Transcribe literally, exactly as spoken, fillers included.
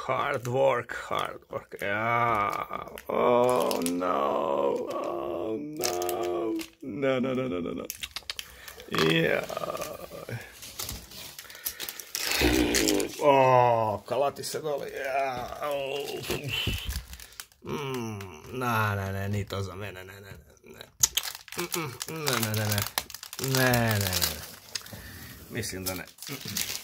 hard work, hard work. Yeah. Oh no, oh no. No, no, no, no, no, no. Yeah. Oh, kalati se doli. Yeah. Oh. Mm. Ne, ne, ne, ni to za mene, ne, ne, ne. Ne, ne, ne, ne. Ne, ne, ne. Mislim da ne.